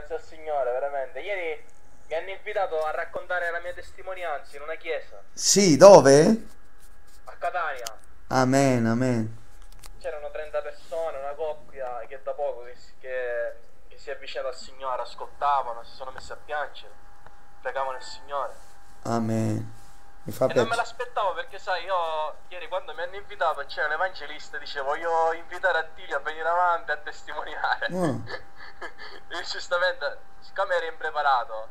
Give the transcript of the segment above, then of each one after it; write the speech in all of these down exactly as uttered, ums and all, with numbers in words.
grazie al Signore, veramente. Ieri mi hanno invitato a raccontare la mia testimonianza in una chiesa Sì, dove? a Catania. Amen, amen. C'erano trenta persone, una coppia che da poco che, si- che, che si è avvicinata al Signore, ascoltavano, si sono messi a piangere, pregavano il Signore. Amen. Mi fa E non me piacere. l'aspettavo perché sai, io ieri quando mi hanno invitato e c'era l'evangelista, dicevo voglio invitare Attilio a venire avanti a testimoniare. Mm. E giustamente, siccome ero impreparato,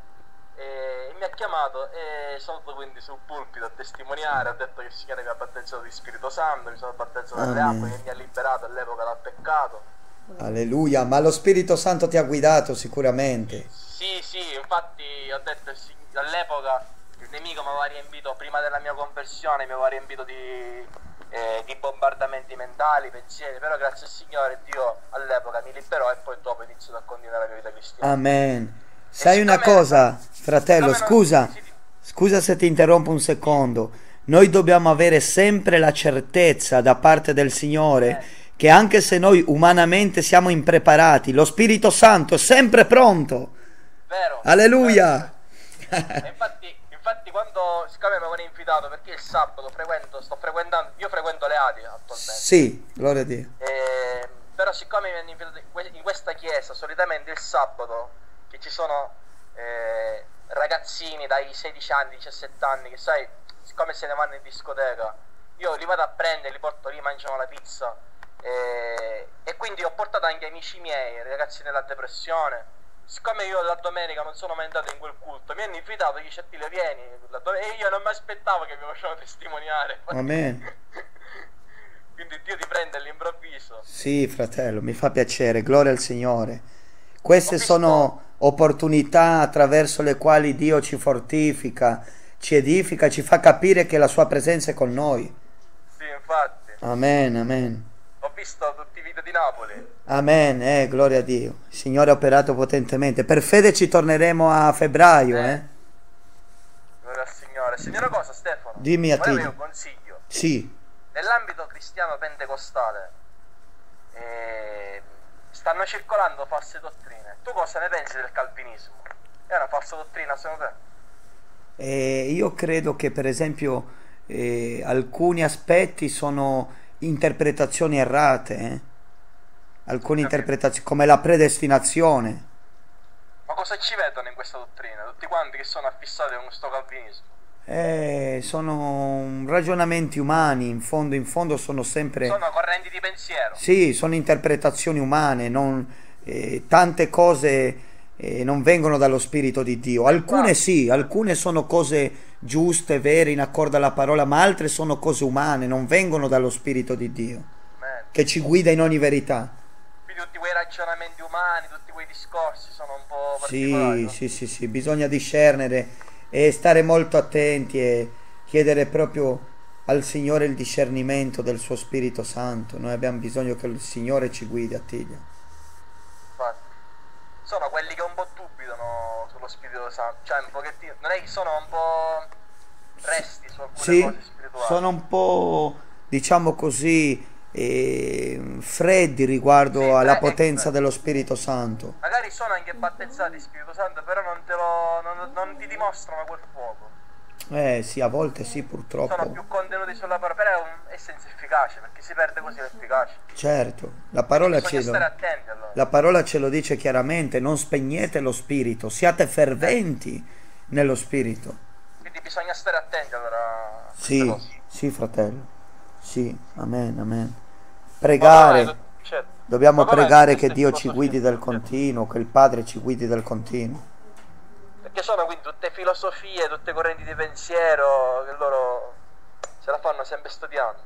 e mi ha chiamato e sono andato quindi sul pulpito a testimoniare, ho detto che il Signore mi ha battezzato di Spirito Santo, mi sono battezzato dalle Amen. acque, che mi ha liberato all'epoca dal peccato. Alleluia, ma lo Spirito Santo ti ha guidato sicuramente. Sì, sì, infatti ho detto il Sig- all'epoca il nemico mi aveva riempito, prima della mia conversione, mi aveva riempito di, eh, di bombardamenti mentali, pensieri, però grazie al Signore Dio all'epoca mi liberò e poi dopo ho iniziato a continuare la mia vita cristiana. Amen. E Sai una siccome- cosa, fratello, siccome non- scusa, sì, sì, scusa se ti interrompo un secondo. Noi dobbiamo avere sempre la certezza da parte del Signore che anche se noi umanamente siamo impreparati, lo Spirito Santo è sempre pronto. vero, Alleluia. vero. E infatti, infatti quando, siccome mi avevano invitato, perché il sabato frequento, sto frequentando, io frequento le Adi attualmente. Sì, gloria a Dio. Eh, però siccome mi hanno invitato in que- in questa chiesa solitamente il sabato che ci sono eh, ragazzini dai sedici anni, diciassette anni che sai, siccome se ne vanno in discoteca io li vado a prendere, li porto lì, mangiano la pizza eh, e quindi ho portato anche amici miei, ragazzi nella depressione. Siccome io la domenica non sono mai andato in quel culto, mi hanno invitato, gli Attile vieni la dom- e io non mi aspettavo che mi facevano testimoniare. Amen. Quindi Dio ti prende all'improvviso. Sì, fratello, mi fa piacere, gloria al Signore. Queste Ho visto- sono opportunità attraverso le quali Dio ci fortifica, ci edifica, ci fa capire che la sua presenza è con noi. Sì, infatti. Amen, amen. Ho visto tutti i video di Napoli. Amen, eh, gloria a Dio. Il Signore ha operato potentemente. Per fede ci torneremo a febbraio, Eh. eh. Gloria al Signore. Sai una cosa, Stefano? Dimmi, Volevo Attilio. io un consiglio. Sì, Nell'ambito cristiano pentecostale eh, stanno circolando false dottrine. Tu cosa ne pensi del calvinismo? È una falsa dottrina secondo te? eh, io credo che per esempio eh, alcuni aspetti sono interpretazioni errate, eh. Alcune Capito. interpretazioni, come la predestinazione. Ma cosa ci vedono in questa dottrina? Tutti quanti che sono affissati con questo calvinismo. Eh, sono ragionamenti umani, in fondo, in fondo sono sempre... Sono correnti di pensiero. Sì, sono interpretazioni umane, non, eh, tante cose eh, non vengono dallo Spirito di Dio. Alcune sì, alcune sono cose giuste, vere, in accordo alla parola, ma altre sono cose umane, non vengono dallo Spirito di Dio, Amen. che ci guida in ogni verità. Quindi tutti quei ragionamenti umani, tutti quei discorsi sono un po' Sì, particolari. no? sì, sì, sì, bisogna discernere e stare molto attenti e chiedere proprio al Signore il discernimento del suo Spirito Santo. Noi abbiamo bisogno che il Signore ci guidi, Attilio. Infatti. Sono quelli che un po' dubitano sullo Spirito Santo, cioè un pochettino, non è che sono un po' resti su alcune Sì, cose spirituali. sono un po', diciamo così, eh, freddi riguardo Sì, alla eh, potenza eh. dello Spirito Santo. Magari sono anche battezzati di Spirito Santo, però non te lo non, non ti dimostrano quel fuoco. Eh sì, a volte sì, Sono purtroppo. più contenuti sulla parola, però è, un, è senza efficacia, perché si perde così l'efficacia. Certo, la parola Bisogna ce lo, stare attenti allora. la parola ce lo dice chiaramente, non spegnete lo Spirito, siate ferventi nello Spirito. Quindi bisogna stare attenti allora a queste Sì, cose. sì, fratello. Sì, amen, amen. Ma Pregare, com'è? Certo. dobbiamo Ma com'è pregare queste che Dio ci filosofie? guidi del continuo, che il Padre ci guidi del continuo. Perché sono quindi tutte filosofie, tutte correnti di pensiero che loro se la fanno sempre studiando.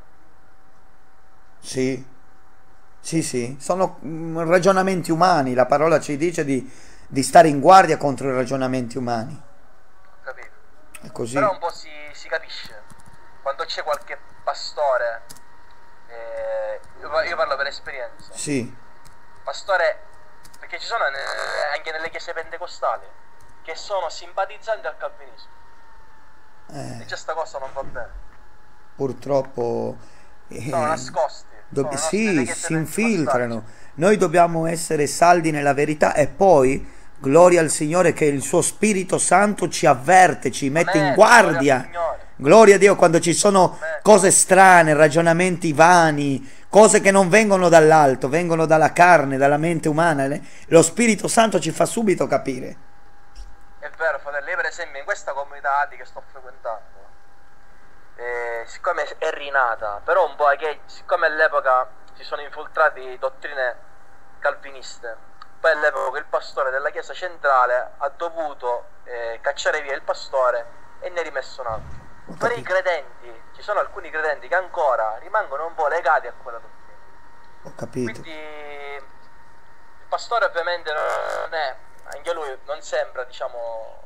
Sì, sì, sì, sono mm, ragionamenti umani, la parola ci dice di, di stare in guardia contro i ragionamenti umani. Capito? È così. Però un po' si, si capisce quando c'è qualche pastore, eh, io, io parlo per esperienza, Sì, pastore, perché ci sono eh, anche nelle chiese pentecostali che sono simpatizzanti al calvinismo eh, e già sta cosa non va bene, purtroppo eh, sono nascosti, dobb- sono nascosti nelle sì, chiese si pentecostali. infiltrano. Noi dobbiamo essere saldi nella verità e poi Gloria al Signore che il suo Spirito Santo ci avverte, ci mette in Amen, gloria al guardia. Signore. Gloria a Dio quando ci sono Amen. cose strane, ragionamenti vani, cose che non vengono dall'alto, vengono dalla carne, dalla mente umana. Lo Spirito Santo ci fa subito capire. È vero, fratello, io per esempio in questa comunità che sto frequentando, eh, siccome è rinata, però un po' che siccome all'epoca si sono infiltrati dottrine calviniste, poi all'epoca il pastore della chiesa centrale ha dovuto eh, cacciare via il pastore e ne ha rimesso un altro. Per i credenti, ci sono alcuni credenti che ancora rimangono un po' legati a quella dottrina. Ho capito. Quindi il pastore ovviamente non è, anche lui non sembra, diciamo,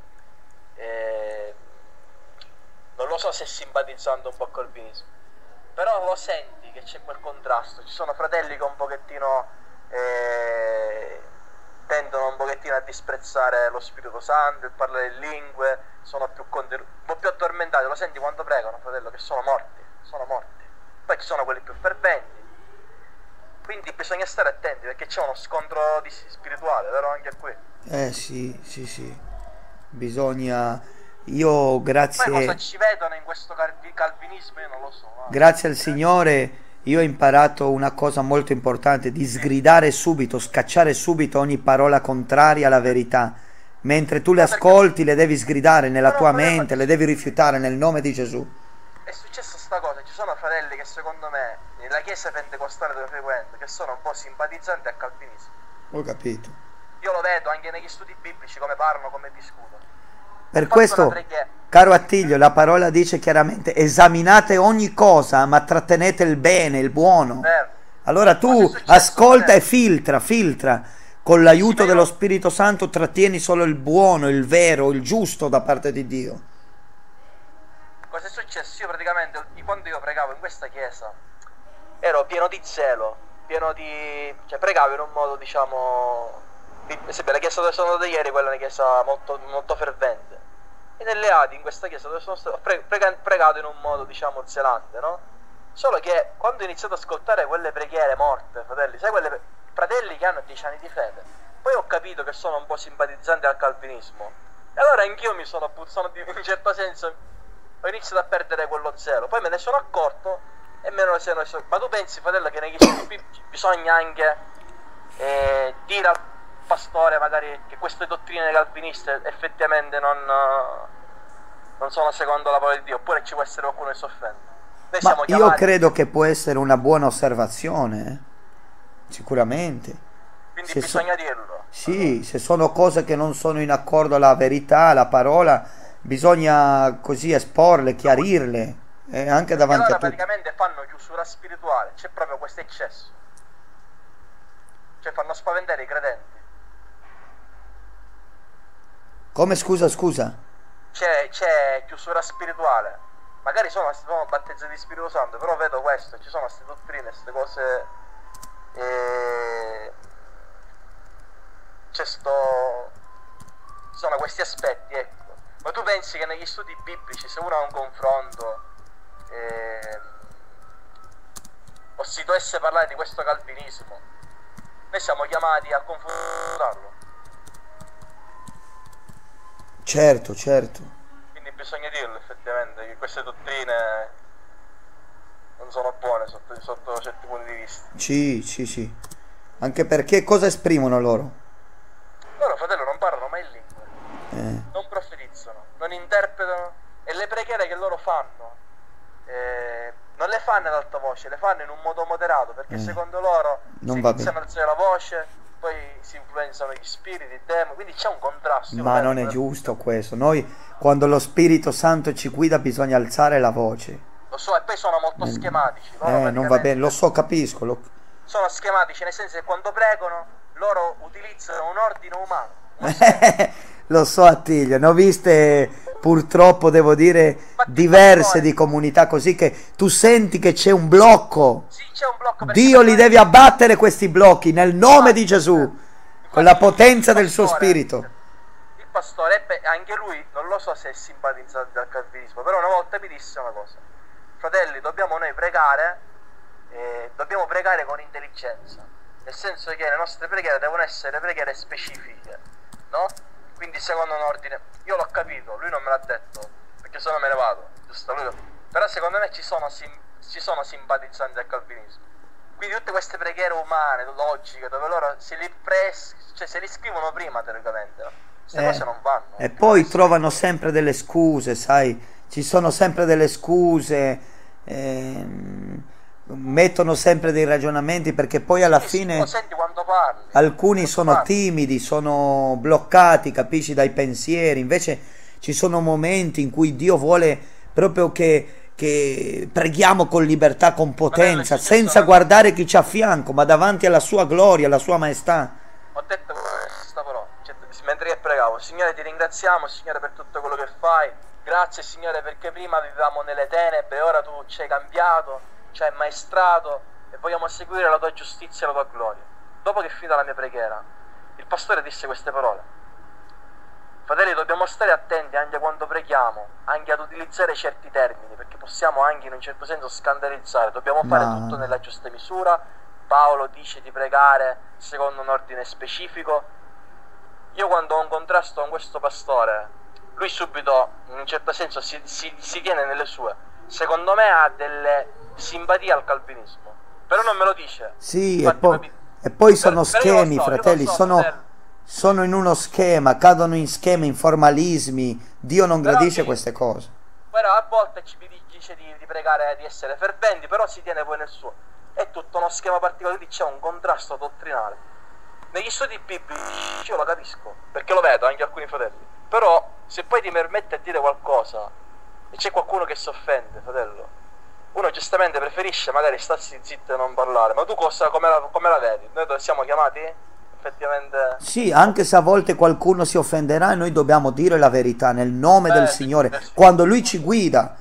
eh, non lo so se simpatizzando un po' col calvinismo, però lo senti che c'è quel contrasto. Ci sono fratelli che un pochettino eh, tendono un pochettino a disprezzare lo Spirito Santo, il parlare in lingue, sono più contenuti, un po' più addormentati, lo senti quando pregano, fratello, che sono morti, sono morti. Poi ci sono quelli più ferventi, quindi bisogna stare attenti perché c'è uno scontro di spirituale, vero, anche qui? Eh sì, sì, sì, bisogna, io grazie... Poi cosa ci vedono in questo calvi- calvinismo io non lo so. Ma... Grazie al Signore io ho imparato una cosa molto importante, di sgridare subito, scacciare subito ogni parola contraria alla verità. Mentre tu le ascolti le devi sgridare nella tua mente, le devi rifiutare nel nome di Gesù. È successa sta cosa, ci sono fratelli che secondo me nella chiesa pentecostale dove frequento che sono un po' simpatizzanti al calvinismo. Ho capito. Io lo vedo anche negli studi biblici come parlano, come discutono. Per questo, caro Attilio, la parola dice chiaramente: esaminate ogni cosa, ma trattenete il bene, il buono. Allora tu ascolta e filtra, filtra. Con l'aiuto dello Spirito Santo trattieni solo il buono, il vero, il giusto da parte di Dio. Cosa è successo? Io praticamente, quando io pregavo in questa chiesa, ero pieno di zelo, pieno di... cioè pregavo in un modo, diciamo... Di... la chiesa dove sono andato ieri, quella è una chiesa molto, molto fervente. E nelle Adi, in questa chiesa dove sono stato, ho pre... pregato in un modo, diciamo, zelante, no? Solo che quando ho iniziato ad ascoltare quelle preghiere morte, fratelli, sai quelle... fratelli che hanno dieci anni di fede, poi ho capito che sono un po' simpatizzanti al calvinismo. E allora anch'io mi sono, sono in un certo senso... ho iniziato a perdere quello zelo, poi me ne sono accorto e me ne sono... Ma tu pensi, fratello, che negli studi bisogna anche eh, dire al pastore magari che queste dottrine calviniste effettivamente non, non sono secondo la parola di Dio, oppure ci può essere qualcuno che si offende? Noi Ma siamo io chiamati... credo che può essere una buona osservazione, eh? Sicuramente. Quindi se bisogna so... dirlo. Sì, allora. Se sono cose che non sono in accordo alla verità, alla parola, bisogna così esporle, chiarirle, eh, anche davanti allora a tutti. praticamente fanno chiusura spirituale, c'è proprio questo eccesso, cioè fanno spaventare i credenti. Come, scusa, scusa? C'è, c'è chiusura spirituale, magari sono, sono battezzati di Spirito Santo, però vedo questo, ci sono queste dottrine, queste cose, e... c'è sto... ci sono questi aspetti, ecco. Ma tu pensi che negli studi biblici, se uno ha un confronto eh, o si dovesse parlare di questo calvinismo, noi siamo chiamati a confrontarlo? Certo, certo. Quindi bisogna dirlo effettivamente che queste dottrine non sono buone sotto, sotto certi punti di vista. Sì, sì, sì. Anche perché cosa esprimono loro? Loro, fratello, non parlano mai in lingue, Eh. non profetizzano, non interpretano, e le preghiere che loro fanno eh, non le fanno ad alta voce, le fanno in un modo moderato, perché eh. secondo loro non si va iniziano a alzare la voce, poi si influenzano gli spiriti, i demoni, quindi c'è un contrasto. Io Ma lo non vedo, è eh. giusto questo. Noi, quando lo Spirito Santo ci guida, bisogna alzare la voce. Lo so, e poi sono molto Eh, schematici. Loro eh, non va praticamente bene, lo so, capisco. Lo... sono schematici, nel senso che quando pregano loro utilizzano un ordine umano. Non so. Lo so, Attilio, ne ho viste purtroppo, devo dire, Infatti, diverse pastore, di comunità così, che tu senti che c'è un blocco. sì, c'è un blocco, perché Dio li praticamente- deve abbattere questi blocchi nel nome di Gesù, Infatti, con la potenza il del suo pastore- Spirito. Il pastore, beh, anche lui, non lo so se è simpatizzante dal calvinismo, però una volta mi disse una cosa: fratelli, dobbiamo noi pregare, eh, dobbiamo pregare con intelligenza, nel senso che le nostre preghiere devono essere preghiere specifiche. no? Quindi secondo un ordine, io l'ho capito, lui non me l'ha detto, perché se no me ne vado, giusto? Lui... Però secondo me ci sono, sim... ci sono simpatizzanti al calvinismo. Quindi tutte queste preghiere umane, logiche, dove loro se li, pres... cioè, se li scrivono prima teoricamente, no? Queste Eh, cose non vanno. e poi trovano sempre delle scuse, sai, ci sono sempre delle scuse, ehm, mettono sempre dei ragionamenti perché poi alla Sì, sì, fine lo senti quando parli. alcuni Quando sono parli. timidi, sono bloccati, capisci, dai pensieri, invece ci sono momenti in cui Dio vuole proprio che, che preghiamo con libertà, con potenza, Fratello, ci senza sono- guardare chi c'è a fianco, ma davanti alla sua gloria, alla sua maestà. Ho detto questa parola, cioè, mentre che pregavo, Signore ti ringraziamo, Signore per tutto quello che fai, grazie Signore perché prima vivevamo nelle tenebre e ora tu ci hai cambiato, ci hai maestrato e vogliamo seguire la tua giustizia e la tua gloria. Dopo che è finita la mia preghiera, il pastore disse queste parole. Fratelli, dobbiamo stare attenti anche quando preghiamo, anche ad utilizzare certi termini, perché possiamo anche in un certo senso scandalizzare, dobbiamo fare Ma- tutto nella giusta misura. Paolo dice di pregare secondo un ordine specifico. Io quando ho un contrasto con questo pastore, lui subito, in un certo senso, si, si, si tiene nelle sue. Secondo me ha delle simpatie al calvinismo, però non me lo dice. Sì, e Infatti, poi, capi- e poi sono Per- però io lo schemi, so, io lo fratelli, so, sono, fratello. sono in uno schema, cadono in schemi, in formalismi. Dio non Però gradisce sì. queste cose. Però a volte ci dice di, di pregare, di essere ferventi, però si tiene poi nel suo. È tutto uno schema particolare, quindi c'è un contrasto dottrinale. Negli studi biblici io lo capisco, perché lo vedo anche alcuni fratelli. Però se poi ti permette a dire qualcosa e c'è qualcuno che si offende, fratello, uno giustamente preferisce magari starsi zitto e non parlare. Ma tu cosa, come la, come la vedi? Noi dove siamo chiamati? Effettivamente... Sì, anche se a volte qualcuno si offenderà, noi dobbiamo dire la verità nel nome Eh, del sì, Signore, eh, sì. quando Lui ci guida.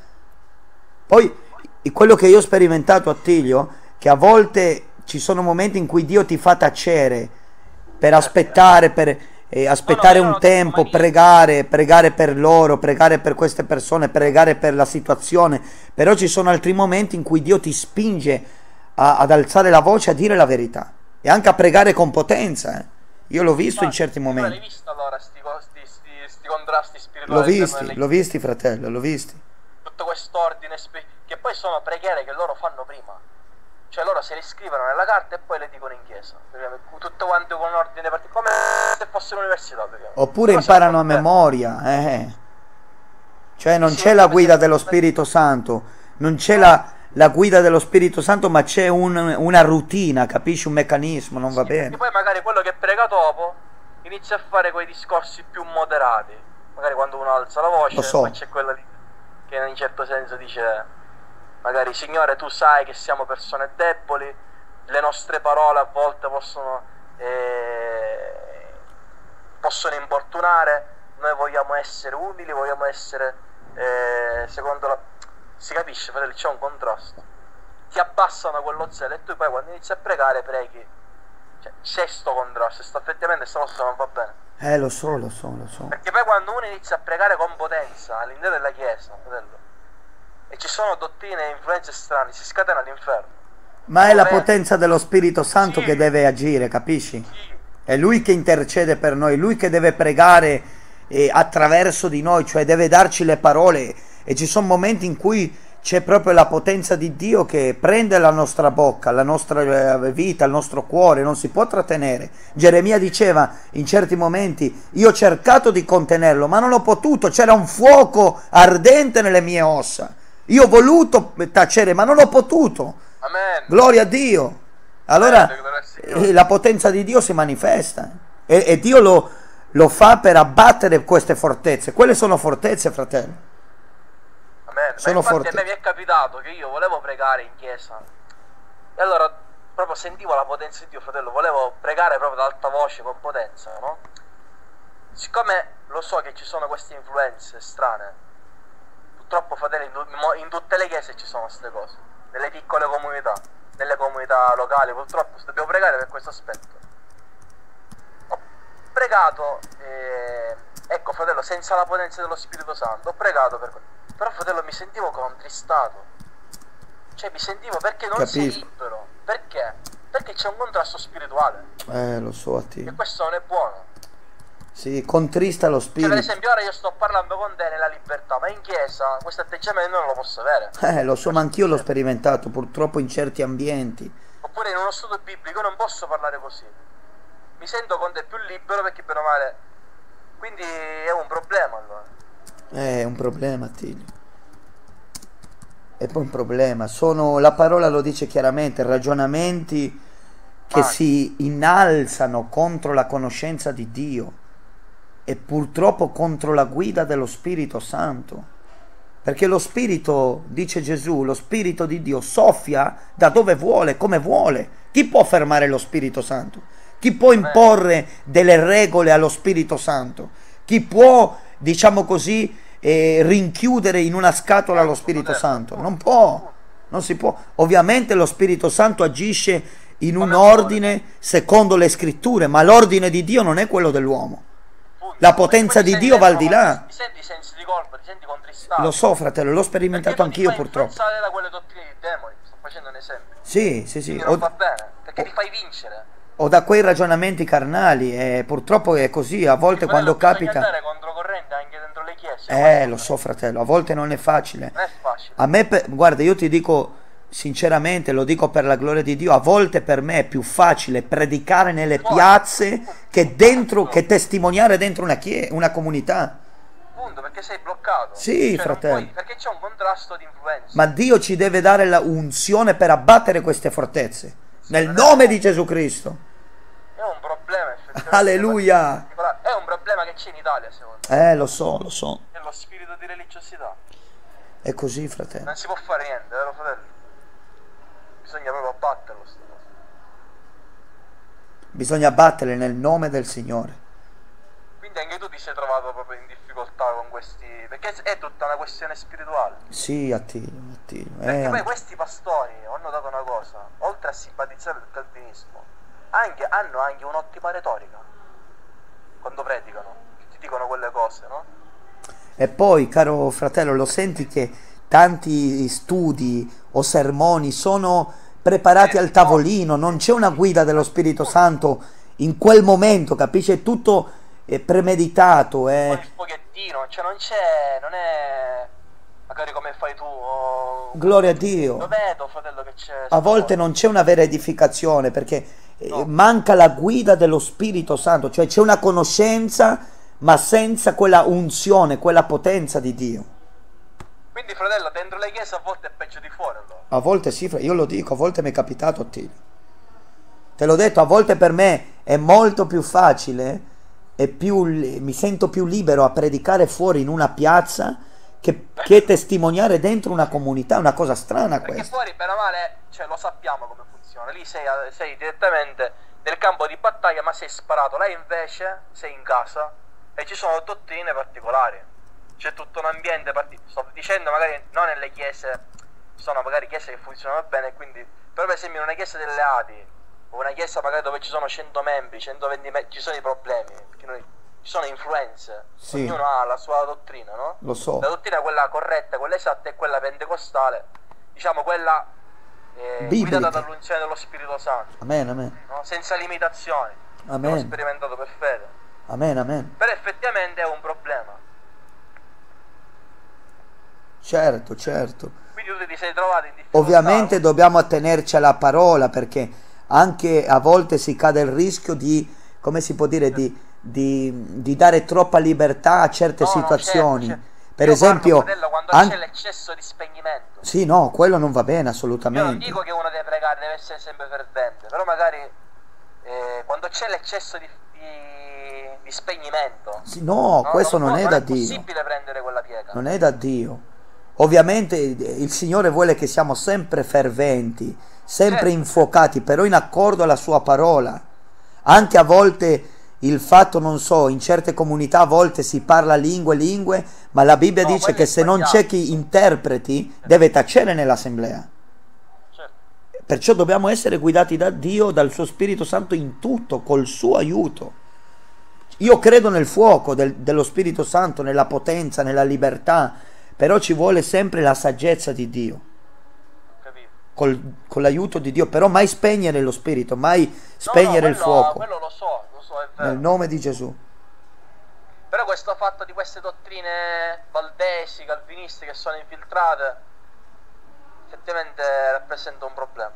Poi, quello che io ho sperimentato, Attilio, che a volte ci sono momenti in cui Dio ti fa tacere per aspettare, per eh, aspettare io non un ho detto tempo, mai niente. pregare, pregare per loro, pregare per queste persone, pregare per la situazione. Però ci sono altri momenti in cui Dio ti spinge a- ad alzare la voce, a dire la verità e anche a pregare con potenza. eh. Io l'ho visto in certi Tu l'hai momenti. visto allora sti, co- sti, sti, sti contrasti L'ho spirituali all'interno visti, delle l'ho visti, fratello, l'ho visti. tutto quest'ordine spe- che poi sono preghiere che loro fanno prima, cioè loro se le scrivono nella carta e poi le dicono in chiesa, tutto quanto con un ordine particolare, come se fosse l'università praticamente. Oppure Però imparano a siamo memoria, eh. Cioè non Sì, c'è sì, la come guida se- dello Spirito Santo, non c'è la, la guida dello Spirito Santo, ma c'è un- una routine, capisci? Un meccanismo, non va Sì, perché bene. poi magari quello che prega dopo inizia a fare quei discorsi più moderati, magari quando uno alza la voce, Lo so. poi c'è quella lì che in un certo senso dice magari Signore tu sai che siamo persone deboli, le nostre parole a volte possono eh, possono importunare, noi vogliamo essere umili, vogliamo essere eh, secondo la... si capisce, fratello, c'è un contrasto, ti abbassano quello zelo e tu poi quando inizi a pregare preghi, cioè c'è sto contrasto, sto effettivamente sta cosa non va bene, Eh, lo so, lo so, lo so. perché poi quando uno inizia a pregare con potenza all'interno della chiesa, fratello, e ci sono dottrine e influenze strane, si scatena l'inferno. Ma è la Dove- potenza dello Spirito Santo Sì. che deve agire, capisci? Sì, È Lui che intercede per noi, Lui che deve pregare eh, attraverso di noi, cioè deve darci le parole. E ci sono momenti in cui c'è proprio la potenza di Dio che prende la nostra bocca, la nostra eh, vita, il nostro cuore, non si può trattenere. Geremia diceva in certi momenti, io ho cercato di contenerlo, ma non ho potuto, c'era un fuoco ardente nelle mie ossa. Io ho voluto tacere, ma non ho potuto. amen. Gloria a Dio. Allora Amen, gloria al Signore. eh, la potenza di Dio si manifesta e, e Dio lo, lo fa per abbattere queste fortezze. Quelle sono fortezze, fratello. Amen. Ma Sono infatti forti. a me mi è capitato che io volevo pregare in chiesa e allora proprio sentivo la potenza di Dio, fratello, volevo pregare proprio ad alta voce, con potenza, no? Siccome lo so che ci sono queste influenze strane, purtroppo, fratello, in, tu- in tutte le chiese ci sono queste cose, nelle piccole comunità, nelle comunità locali, purtroppo dobbiamo pregare per questo aspetto. Ho pregato, eh, ecco, fratello, senza la potenza dello Spirito Santo, ho pregato per quello. Però, fratello, mi sentivo contristato. Cioè, mi sentivo perché non sei Capisco. libero. Perché? Perché c'è un contrasto spirituale. Eh, lo so a E te. questo non è buono. Sì, contrista lo Cioè, per spirito. esempio, ora io sto parlando con te nella libertà, ma in chiesa questo atteggiamento non lo posso avere. Eh, lo so, ma anch'io l'ho sperimentato, purtroppo in certi ambienti. Oppure in uno studio biblico non posso parlare così. Mi sento con te più libero perché bene o male. Quindi è un problema allora. Eh, È un problema, Attilio. È poi un problema. Sono, la parola lo dice chiaramente, ragionamenti che Ah, si innalzano contro la conoscenza di Dio e purtroppo contro la guida dello Spirito Santo. Perché lo Spirito, dice Gesù, lo Spirito di Dio soffia da dove vuole, come vuole. Chi può fermare lo Spirito Santo? Chi può imporre delle regole allo Spirito Santo? Chi può, diciamo così, eh, rinchiudere in una scatola lo Spirito Santo? Non può, non si può. Ovviamente lo Spirito Santo agisce in un ordine secondo le scritture, ma l'ordine di Dio non è quello dell'uomo. La potenza di Dio va al di là. Ti senti sensi di colpa, ti senti contristato. Lo so, fratello, l'ho sperimentato anch'io Perché purtroppo. ti fai influenzare da quelle dottrine di demoni, sto facendo un esempio. Sì, sì, sì. Quindi O, non va bene, perché ti fai vincere. o da quei ragionamenti carnali, e purtroppo è così, a volte quando Bisogna capita... andare controcorrente anche dentro le chiese. Eh, lo so, fratello, a volte non è facile. Non è facile. A me, per- guarda, io ti dico sinceramente, lo dico per la gloria di Dio, a volte per me è più facile predicare nelle piazze che dentro, che testimoniare dentro una chiesa, una comunità. Punto, perché sei bloccato. Sì, Cioè, non fratello. puoi- perché c'è un contrasto di influenza. Ma Dio ci deve dare la unzione per abbattere queste fortezze. Nel nome di Gesù Cristo. È un problema, effettivamente. Alleluia. È un problema che c'è in Italia, secondo me. Eh, lo so, lo so. È lo spirito di religiosità. È così, fratello. Non si può fare niente, vero fratello? Bisogna proprio abbatterlo. sto coso. Bisogna battere nel nome del Signore. Quindi anche tu ti sei trovato proprio in difficoltà con questi. Perché è tutta una questione spirituale. Sì, Attilio, Attilio. Perché Eh, poi questi pastori hanno dato una cosa, oltre a simpatizzare il calvinismo, anche, hanno anche un'ottima retorica quando predicano, ti dicono quelle cose, no? E poi, caro fratello, lo senti che tanti studi o sermoni sono preparati Sì, al tavolino, non c'è una guida dello Spirito Santo in quel momento, capisci? È tutto eh, premeditato. Poi Eh. il pochettino, cioè non c'è, non è magari come fai tu, o... Gloria a Lo Dio. vedo, fratello, che c'è. A volte non c'è una vera edificazione perché eh, No. manca la guida dello Spirito Santo, cioè c'è una conoscenza ma senza quella unzione, quella potenza di Dio. Quindi, fratello, dentro le chiese a volte è peggio di fuori, allora. A volte sì, fra- io lo dico, a volte mi è capitato, Attilio. Te l'ho detto, a volte per me è molto più facile e più, li- mi sento più libero a predicare fuori in una piazza che, che testimoniare dentro una comunità. È una cosa strana Perché questa. fuori, per male, cioè lo sappiamo come funziona. Lì sei, sei direttamente nel campo di battaglia, ma sei sparato. Là invece sei in casa e ci sono dottrine particolari. C'è tutto un ambiente particolare. Sto dicendo magari non nelle chiese, ci sono magari chiese che funzionano bene, quindi, però per esempio in una chiesa delle Adi, o una chiesa magari dove ci sono cento membri, centoventi membri, ci sono i problemi, perché noi, ci sono influenze. Sì. Ognuno ha la sua dottrina, no? Lo so. La dottrina, quella corretta, quella esatta, è quella pentecostale, diciamo quella eh, Biblica. guidata dall'unzione dello Spirito Santo, Amen, amen. no? Senza limitazioni. Amen. L'ho sperimentato per fede. Amen, amen. Però effettivamente è un problema. Certo, certo. Quindi tu ti sei trovato in difficoltà. Ovviamente dobbiamo attenerci alla parola perché anche a volte si cade il rischio di, come si può dire, di, di, di dare troppa libertà a certe No, no, situazioni. certo, certo. Per Io esempio, parlo, fratello, quando an- c'è l'eccesso di spegnimento. sì, no, quello non va bene Io non assolutamente. dico che uno deve pregare, deve essere sempre fervente, però magari eh, quando c'è l'eccesso di, di, di spegnimento, Sì, no, questo non può- è non da è Dio. possibile prendere quella piega. Non è da Dio. Ovviamente il Signore vuole che siamo sempre ferventi, sempre Certo. infuocati, però in accordo alla sua parola. Anche a volte il fatto, non so, in certe comunità a volte si parla lingue, lingue, ma la Bibbia No, dice quello che è se non sbagliato. c'è chi interpreti deve tacere nell'assemblea. Certo. Perciò dobbiamo essere guidati da Dio, dal suo Spirito Santo in tutto, col suo aiuto. Io credo nel fuoco del- dello Spirito Santo, nella potenza, nella libertà, però ci vuole sempre la saggezza di Dio, Capito? col- con l'aiuto di Dio, però mai spegnere lo Spirito, mai No, spegnere no, il quello- fuoco, Quello lo so, lo so, è vero. nel nome di Gesù. questo fatto di queste dottrine valdesi, calviniste che sono infiltrate, effettivamente rappresenta un problema.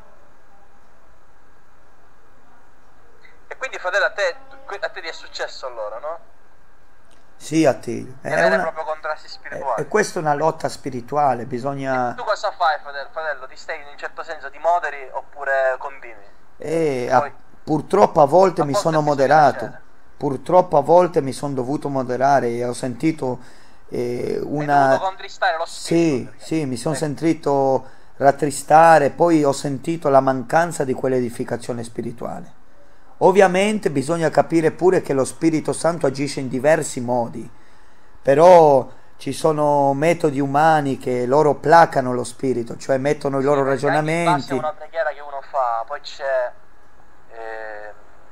E quindi, fratello, a te, a te ti è successo allora, no? Sì, Attilio. Di È avere una, proprio contrasti è- spirituali. e questa è una lotta spirituale, bisogna... Tu cosa fai, fratello? Fratello, ti stai in un certo senso, ti moderi oppure continui? E a- Poi, purtroppo a volte a mi volte sono bisogna moderato, lasciare. purtroppo a volte mi sono dovuto moderare e ho sentito eh, Hai dovuto una... contristare lo spirito, Sì, perché... sì, mi sono Ecco. sentito rattristare, poi ho sentito la mancanza di quell'edificazione spirituale. Ovviamente bisogna capire pure che lo Spirito Santo agisce in diversi modi, però ci sono metodi umani che loro placano lo spirito, cioè mettono i Sì, loro perché anche in base a ragionamenti. una preghiera che uno fa, poi c'è... ehm,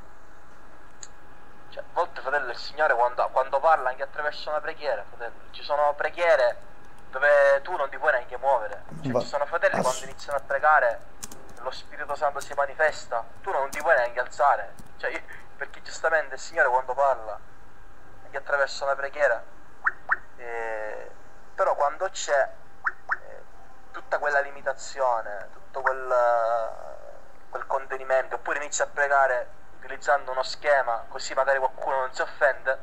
cioè, a volte, fratello, il Signore quando, quando parla anche attraverso una preghiera, fratello, ci sono preghiere dove tu non ti puoi neanche muovere. Cioè, Va- ci sono fratelli ass- quando iniziano a pregare, lo Spirito Santo si manifesta, tu non ti puoi neanche alzare. Cioè, io- perché giustamente il Signore quando parla, anche attraverso una preghiera, eh, però quando c'è eh, tutta quella limitazione, tutto quel, quel contenimento, oppure inizia a pregare utilizzando uno schema, così magari qualcuno non si offende,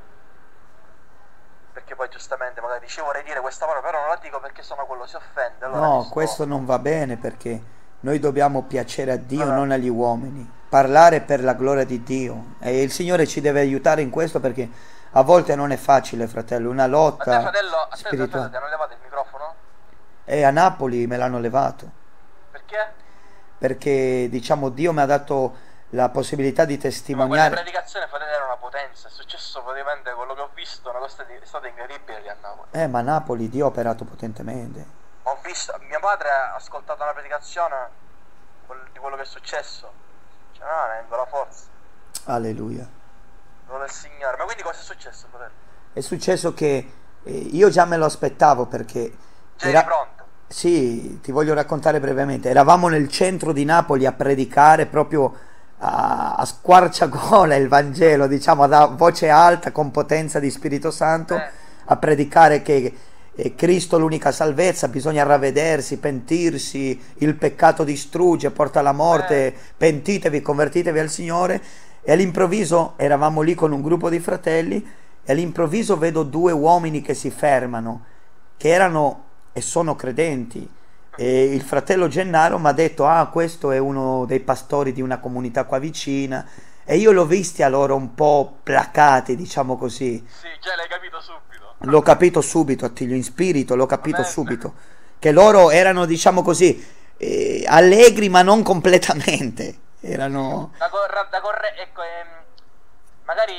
perché poi giustamente magari dice vorrei dire questa parola, però non la dico perché sennò quello si offende, allora mi No, sto... questo non va bene perché noi dobbiamo piacere a Dio, Allora, non agli uomini, parlare per la gloria di Dio e il Signore ci deve aiutare in questo perché a volte non è facile, fratello, una a te lotta fratello, a te fratello, ti spirituale. hanno levato il microfono? E a Napoli me l'hanno levato Perché? perché diciamo Dio mi ha dato la possibilità di Ma quella testimoniare. predicazione, fratello, era una potenza, è successo praticamente quello che ho visto, una cosa di, è stata incredibile lì a Napoli. Eh, ma a Napoli Dio ha operato potentemente. Ho visto, mio padre ha ascoltato una predicazione quel- di quello che è successo, cioè no, ne vengo la forza, Alleluia. quello del Signore. Ma quindi cosa è successo, fratello? È successo che eh, io già me lo aspettavo perché Già eri era... pronto? Sì, ti voglio raccontare brevemente. Eravamo nel centro di Napoli a predicare proprio a, a squarciagola il Vangelo, diciamo a voce alta, con potenza di Spirito Santo, Eh, a predicare che eh, Cristo è l'unica salvezza, bisogna ravvedersi, pentirsi, il peccato distrugge, porta alla eh, morte, pentitevi, convertitevi al Signore. E all'improvviso eravamo lì con un gruppo di fratelli e all'improvviso vedo due uomini che si fermano, che erano e sono credenti. E il fratello Gennaro mi ha detto: ah, questo è uno dei pastori di una comunità qua vicina. E io l'ho visti a loro un po' placati, diciamo così. sì, già l'hai capito subito. L'ho capito subito, Attilio, in spirito, l'ho capito Amen. subito. Che loro erano, diciamo così, eh, allegri ma non completamente. Erano... Da, corra- da corre- ecco, ehm, magari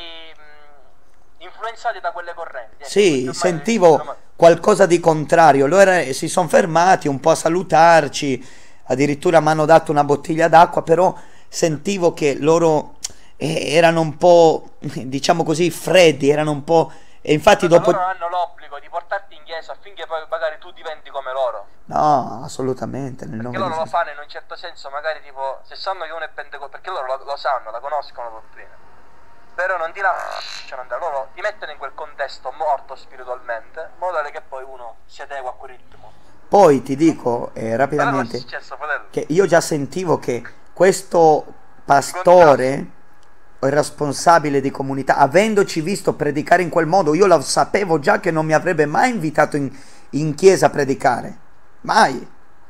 mh, influenzati da quelle correnti. Ecco, perché Sì, ormai sentivo insomma, qualcosa di contrario. Loro era- si sono fermati un po' a salutarci, addirittura mi hanno dato una bottiglia d'acqua, però sentivo che loro eh, erano un po', diciamo così, freddi, erano un po'... E infatti allora dopo... loro hanno l'obbligo di portarti in chiesa affinché poi magari tu diventi come loro. No, assolutamente, nel Perché nome di loro lo Gesù. fanno in un certo senso, magari tipo, se sanno che uno è pentecostale, perché loro lo, lo sanno, la conoscono la dottrina. Però non ti lasciano andare, loro ti mettono in quel contesto morto spiritualmente, in modo tale che poi uno si adegua a quel ritmo. Poi ti dico eh, Però cosa è rapidamente successo, fratello? che io già sentivo che questo In contrasto. pastore o il responsabile di comunità, avendoci visto predicare in quel modo, io lo sapevo già che non mi avrebbe mai invitato in, in chiesa a predicare, mai.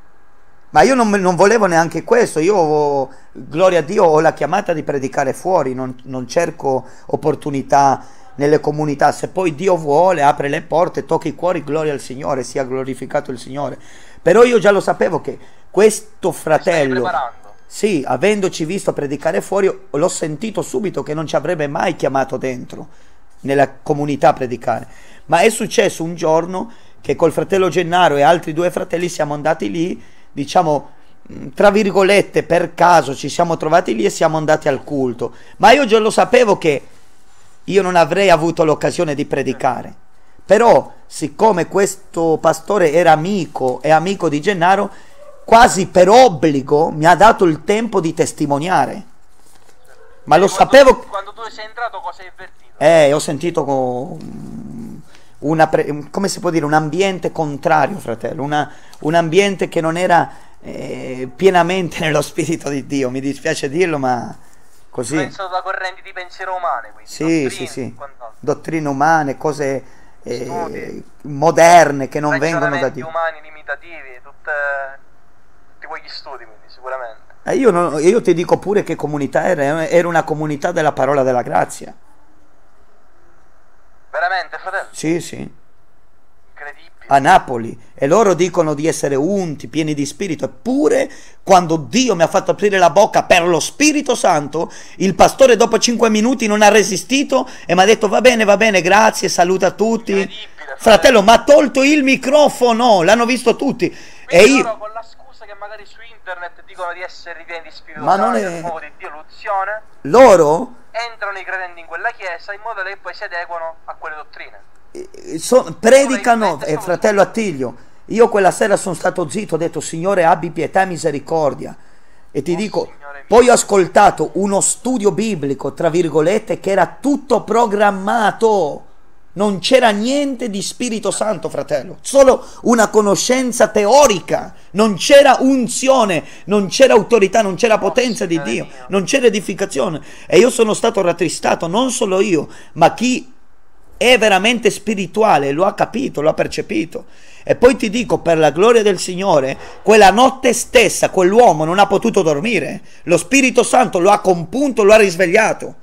Ma io non, non volevo neanche questo, io, gloria a Dio, ho la chiamata di predicare fuori, non, non cerco opportunità nelle comunità. Se poi Dio vuole, apre le porte, tocca i cuori, gloria al Signore, sia glorificato il Signore. Però io già lo sapevo che questo Ti stai fratello... preparando. Sì, avendoci visto predicare fuori, l'ho sentito subito che non ci avrebbe mai chiamato dentro, nella comunità a predicare. Ma è successo un giorno che col fratello Gennaro e altri due fratelli siamo andati lì, diciamo, mh, tra virgolette, per caso ci siamo trovati lì e siamo andati al culto. Ma io già lo sapevo che io non avrei avuto l'occasione di predicare. Però, siccome questo pastore era amico e amico di Gennaro, quasi per obbligo mi ha dato il tempo di testimoniare. Ma lo quando sapevo... Tu, quando tu sei entrato cosa hai avvertito? Eh, ho sentito con una pre- come si può dire, un ambiente contrario, fratello, una, un ambiente che non era eh, pienamente nello spirito di Dio, mi dispiace dirlo, ma così. Penso da correnti di pensiero umane, quindi. Sì, dottrine, sì, sì, quant'altro. dottrine umane, cose eh, Studi, moderne che non vengono da ragionamenti Dio. umani limitativi, tutte, tutti quegli studi, quindi sicuramente. E io, non- io ti dico pure che comunità era, era una comunità della parola della grazia. Veramente, fratello? Sì, sì. Incredibile. A Napoli, e loro dicono di essere unti, pieni di spirito, eppure quando Dio mi ha fatto aprire la bocca per lo Spirito Santo, il pastore dopo cinque minuti non ha resistito e mi ha detto va bene, va bene, grazie, saluta tutti. Incredibile, fratello. Fratello, ma ha tolto il microfono, l'hanno visto tutti. E Quindi io... loro con la scusa che magari su internet dicono di essere ripieni di Spirito Ma non Santo, è- il fuoco di Dio, l'unzione, Loro entrano i credenti in quella chiesa in modo che poi si adeguano a quelle dottrine. eh, so- predicano, eh, fratello Attilio, io quella sera sono stato zitto, ho detto Signore abbi pietà e misericordia, e ti Oh, dico, Signore mio. poi ho ascoltato uno studio biblico, tra virgolette, che era tutto programmato, non c'era niente di Spirito Santo, fratello, solo una conoscenza teorica, non c'era unzione, non c'era autorità, non c'era potenza di Signore Dio, mio. non c'era edificazione, e io sono stato rattristato, non solo io, ma chi è veramente spirituale, lo ha capito, lo ha percepito. E poi ti dico, per la gloria del Signore, quella notte stessa quell'uomo non ha potuto dormire, lo Spirito Santo lo ha compunto, lo ha risvegliato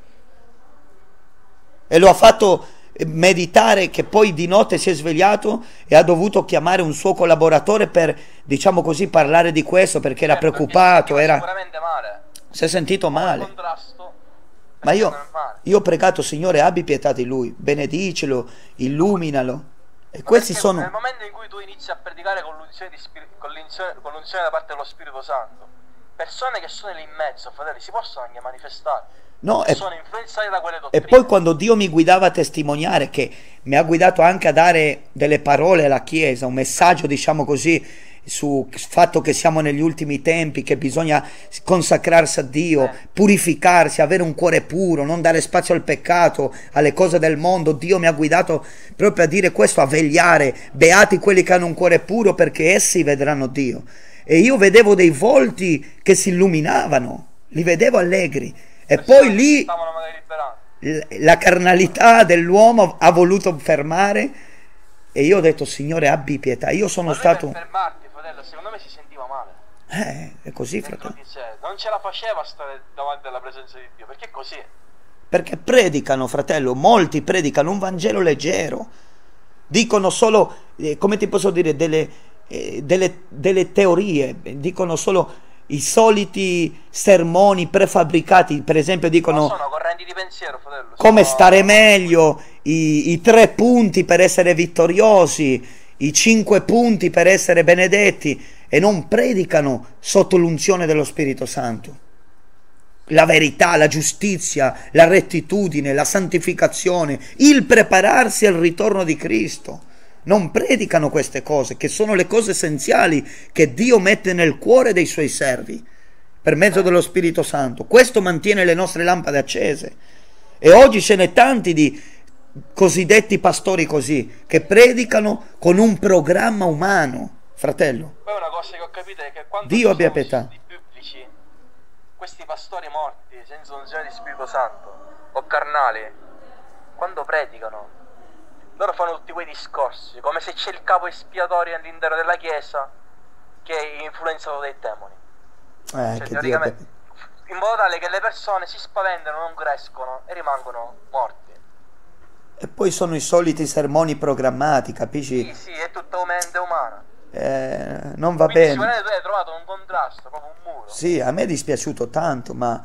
e lo ha fatto meditare, che poi di notte si è svegliato e ha dovuto chiamare un suo collaboratore per, diciamo così, parlare di questo, perché era Certo, preoccupato, perché si sentiva era... sicuramente male. si è sentito Come male. contrasto, Ma io, perché non è male. io ho pregato, Signore, abbi pietà di lui, benedicelo, illuminalo. E Ma questi perché sono... nel momento in cui tu inizi a predicare con l'unzione, di spiri- con l'unzione- con l'unzione da parte dello Spirito Santo, persone che sono lì in mezzo, fratelli, si possono anche manifestare. No, e, sono influenzati da quelle e dottrine. poi quando Dio mi guidava a testimoniare, che mi ha guidato anche a dare delle parole alla Chiesa, un messaggio, diciamo così, sul fatto che siamo negli ultimi tempi, che bisogna consacrarsi a Dio, Eh. purificarsi, avere un cuore puro, non dare spazio al peccato, alle cose del mondo. Dio mi ha guidato proprio a dire questo, a vegliare, beati quelli che hanno un cuore puro perché essi vedranno Dio. E io vedevo dei volti che si illuminavano, li vedevo allegri. E Persone poi che lì stavano magari liberando. l- la carnalità dell'uomo ha voluto fermare, e io ho detto Signore abbi pietà. Io sono Ma lui stato... per fermarti, fratello, secondo me si sentiva male. Eh, è così, Dentro fratello. di sé. Non ce la faceva stare davanti alla presenza di Dio, perché è così. Perché predicano, fratello, molti predicano un Vangelo leggero, dicono solo, eh, come ti posso dire, delle, eh, delle, delle teorie, dicono solo i soliti sermoni prefabbricati, per esempio Ma dicono sono correnti di pensiero, fratello. come sono- stare meglio, i, i tre punti per essere vittoriosi, i cinque punti per essere benedetti, e non predicano sotto l'unzione dello Spirito Santo. La verità, la giustizia, la rettitudine, la santificazione, il prepararsi al ritorno di Cristo. Non predicano queste cose, che sono le cose essenziali che Dio mette nel cuore dei suoi servi per mezzo dello Spirito Santo. Questo mantiene le nostre lampade accese. E oggi ce n'è tanti di cosiddetti pastori così, che predicano con un programma umano, fratello. Poi una cosa che ho capito è che quando Dio ci abbia sono pietà. studi biblici, questi pastori morti, senza unzione di Spirito Santo, o carnali, quando predicano, loro fanno tutti quei discorsi, come se c'è il capo espiatorio all'interno della Chiesa che è influenzato dai demoni. Eh, Cioè, che Dio abbia... teoricamente, in modo tale che le persone si spaventano, non crescono e rimangono morti. E poi sono i soliti sermoni programmati, capisci? Sì, sì, è tutta mente umana. Eh, non va Quindi bene. sicuramente tu hai trovato un contrasto, proprio un muro. Sì, a me è dispiaciuto tanto, ma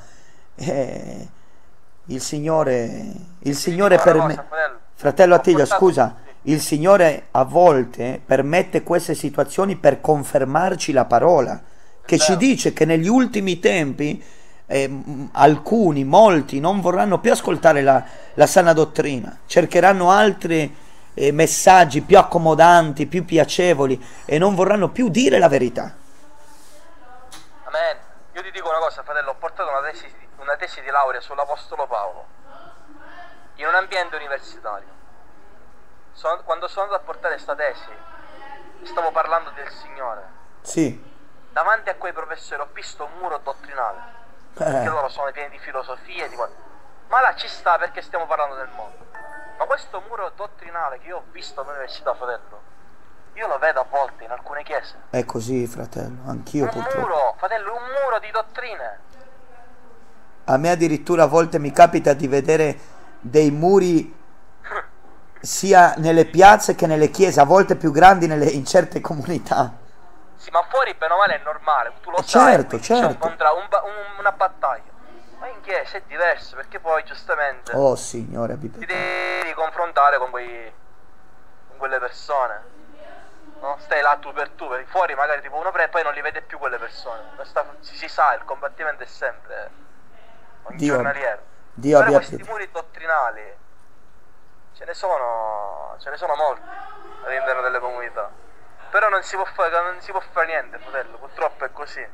eh, il Signore, il Signore dico una per cosa, me... fratello. Fratello Ho Attilio, portato scusa, tutti. il Signore a volte permette queste situazioni per confermarci la parola, che ci vero. dice che negli ultimi tempi eh, m- alcuni, molti, non vorranno più ascoltare la, la sana dottrina, cercheranno altri eh, messaggi più accomodanti, più piacevoli, e non vorranno più dire la verità. Amen. Io ti dico una cosa, fratello, ho portato una tesi, una la tesi di laurea sull'Apostolo Paolo in un ambiente universitario. Sono, quando sono andato a portare questa tesi, stavo parlando del Signore. Sì. Davanti a quei professori ho visto un muro dottrinale, perché Eh, loro sono pieni di filosofie, di... ma là ci sta perché stiamo parlando del mondo. Ma questo muro dottrinale che io ho visto all'università, fratello, io lo vedo a volte in alcune chiese. è così, fratello, anch'io Un purtroppo. muro, fratello, un muro di dottrine. A me addirittura a volte mi capita di vedere dei muri sia nelle piazze che nelle chiese, a volte più grandi nelle- in certe comunità. Sì, ma fuori bene o male è normale, tu lo Eh, sai, certo, quindi c'è un certo. contra- un ba- un- una battaglia. Ma in chiesa è diverso, perché poi giustamente Oh Signore, abbi ti pietà. devi confrontare con, quei, con quelle persone, no? Stai là tu per tu, perché fuori magari tipo uno pre e poi non li vede più quelle persone. Questa- si, si sa, il combattimento è sempre ogni Dio, giornaliero. Dio Però abbia questi pietà. muri dottrinali ce ne sono, ce ne sono molti all'interno delle comunità. Però non si può fare, non si può fare niente, fratello, purtroppo è così.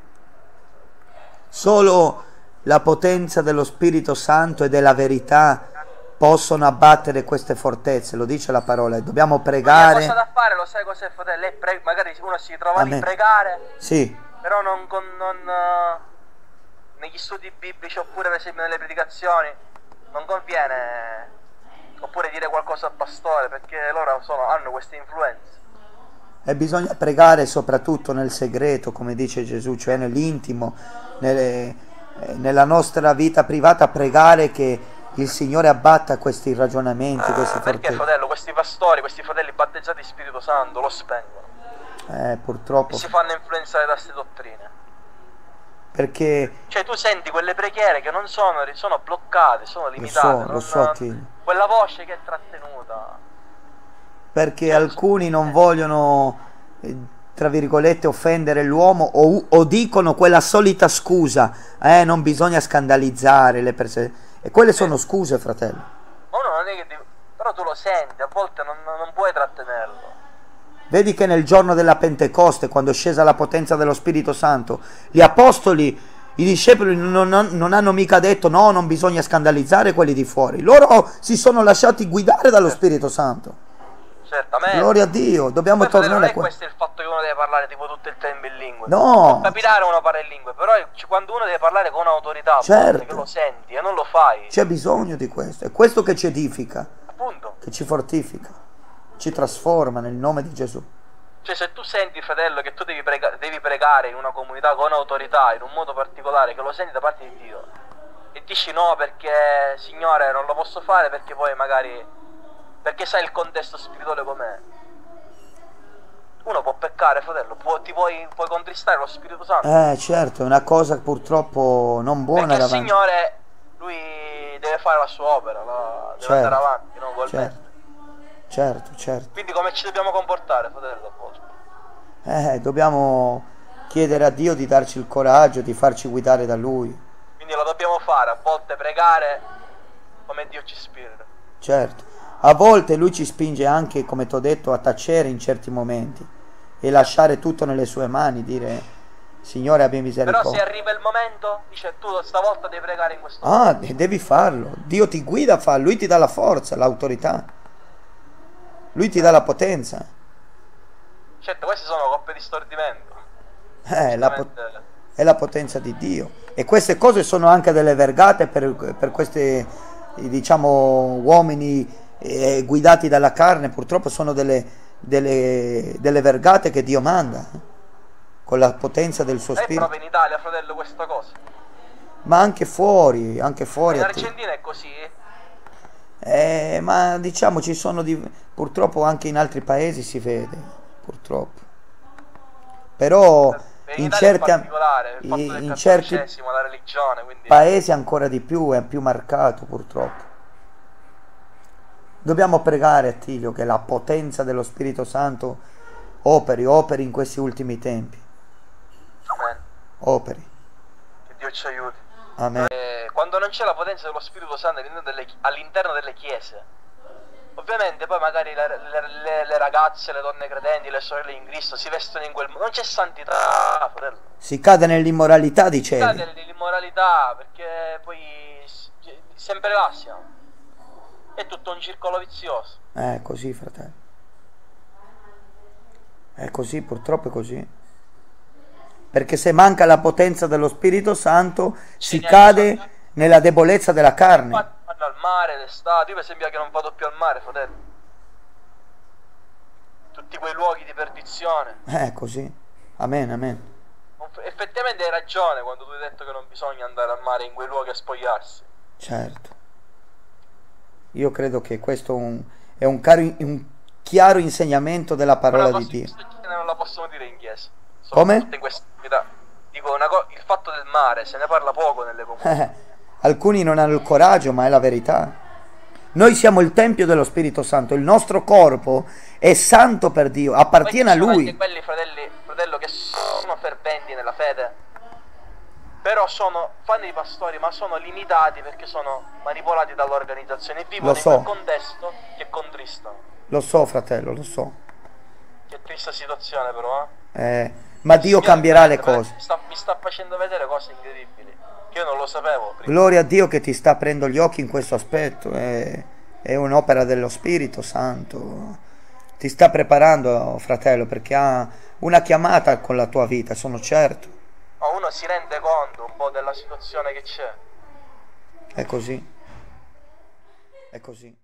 Solo la potenza dello Spirito Santo e della verità possono abbattere queste fortezze, lo dice la parola, e dobbiamo L'unica pregare. cosa da fare, lo sai cos'è, fratello? È pre- magari uno si trova lì a Amen. pregare, Sì, però non, con, non eh, negli studi biblici oppure per esempio nelle predicazioni non conviene, oppure dire qualcosa al pastore, perché loro sono, hanno queste influenze. e bisogna pregare soprattutto nel segreto, come dice Gesù, cioè nell'intimo, nelle- eh, nella nostra vita privata, pregare che il Signore abbatta questi ragionamenti, questi Perché, fortezze. fratello, questi pastori, questi fratelli battezzati di Spirito Santo lo spengono Eh, e purtroppo, si fanno influenzare da queste dottrine. perché Cioè tu senti quelle preghiere che non sono, sono bloccate, sono lo limitate, so, lo non- so, Attilio. quella voce che è trattenuta. perché alcuni non vogliono, eh, tra virgolette, offendere l'uomo o, o dicono quella solita scusa, eh, non bisogna scandalizzare le persone. E quelle sono scuse, fratello. Ma uno non è che devi- però tu lo senti, a volte non, non puoi trattenerlo. Vedi che nel giorno della Pentecoste, quando è scesa la potenza dello Spirito Santo, gli apostoli, i discepoli non, non- non hanno mica detto no, non bisogna scandalizzare quelli di fuori. Loro si sono lasciati guidare dallo Spirito Santo. Certamente. Gloria a Dio, dobbiamo Poi, fratello, non tornare è qua. questo il fatto che uno deve parlare tipo tutto il tempo in lingue. No. Può capitare uno parla in lingue, però è- c- quando uno deve parlare con autorità, a volte, Certo. che lo senti e non lo fai, C'è bisogno di questo, è questo che ci edifica, appunto. che ci fortifica, ci trasforma nel nome di Gesù. Cioè se tu senti, fratello, che tu devi, prega- devi pregare in una comunità con autorità, in un modo particolare, che lo senti da parte di Dio, e dici no perché, Signore, non lo posso fare perché poi magari, perché sai il contesto spirituale com'è, uno può peccare, fratello, può- ti puoi, puoi contristare lo Spirito Santo. Eh certo, è una cosa purtroppo non buona Perché il davanti. Signore, lui deve fare la sua opera, la- deve Certo, andare avanti, no? Col certo, mezzo. certo, certo. Quindi come ci dobbiamo comportare, fratello, a volte? Eh, dobbiamo chiedere a Dio di darci il coraggio, di farci guidare da Lui. Quindi lo dobbiamo fare, a volte pregare come Dio ci ispira. Certo, a volte Lui ci spinge anche, come ti ho detto, a tacere in certi momenti e lasciare tutto nelle sue mani, dire Signore abbi Però se misericordia. arriva il momento, dice tu stavolta devi pregare in questo modo. Ah, e devi farlo. Dio ti guida a farlo, Lui ti dà la forza, l'autorità. Lui ti dà la potenza. Certo, queste sono coppe di stordimento. Eh, la po- Giustamente, è la potenza di Dio. E queste cose sono anche delle vergate per, per questi, diciamo, uomini eh, guidati dalla carne. Purtroppo sono delle, delle, delle vergate che Dio manda, eh, con la potenza del suo è spirito. proprio in Italia, fratello, questa cosa. Ma anche fuori, anche fuori. In a te. Argentina è così. Eh, ma diciamo ci sono di, purtroppo anche in altri paesi si vede, purtroppo. Però Per in Italia certi, in particolare, il fatto in- del in certi cattolicesimo, la religione, quindi paesi ancora di più, è più marcato purtroppo. Dobbiamo pregare, Attilio, che la potenza dello Spirito Santo operi, operi in questi ultimi tempi. Amen. Operi. Che Dio ci aiuti. Amen. Eh, quando non c'è la potenza dello Spirito Santo all'interno delle, all'interno delle chiese, ovviamente poi magari le, le- le- le ragazze, le donne credenti, le sorelle in Cristo si vestono in quel modo, non c'è santità, fratello. Si cade nell'immoralità, dicevi. Cade nell'immoralità, perché poi s- sempre là siamo. È tutto un circolo vizioso. È così, fratello. È così, purtroppo è così. Perché se manca la potenza dello Spirito Santo, si Ce ne hai cade bisogno. nella debolezza della carne. Infatti vanno al mare d'estate, io per esempio che non vado più al mare, fratello. Tutti quei luoghi di perdizione. È così. Amen, amen. Effettivamente hai ragione quando tu hai detto che non bisogna andare al mare in quei luoghi a spogliarsi. Certo. Io credo che questo un- è un, caro- un chiaro insegnamento della Una parola di cosa Dio. che non la possono dire in chiesa. Come? Soprattutto in queste comunità. Dico, una co- il fatto del mare se ne parla poco nelle comunità. Eh, alcuni non hanno il coraggio, ma è la verità. Noi siamo il Tempio dello Spirito Santo, il nostro corpo è santo per Dio, appartiene a Poi ci sono anche Lui. quelli fratelli, fratello che sono ferventi nella fede, però sono fanno i pastori, ma sono limitati perché sono manipolati dall'organizzazione e vivono Lo so. in quel contesto che contristano. Lo so, fratello, lo so. Che triste situazione però, eh. Eh, ma Dio Signore, cambierà le veramente, cose. Mi sta, mi sta facendo vedere cose incredibili, che io non lo sapevo prima. Gloria a Dio che ti sta aprendo gli occhi in questo aspetto. È, è un'opera dello Spirito Santo. Ti sta preparando, fratello, perché ha una chiamata con la tua vita, sono certo. Ma uno si rende conto un po' della situazione che c'è. È così. È così.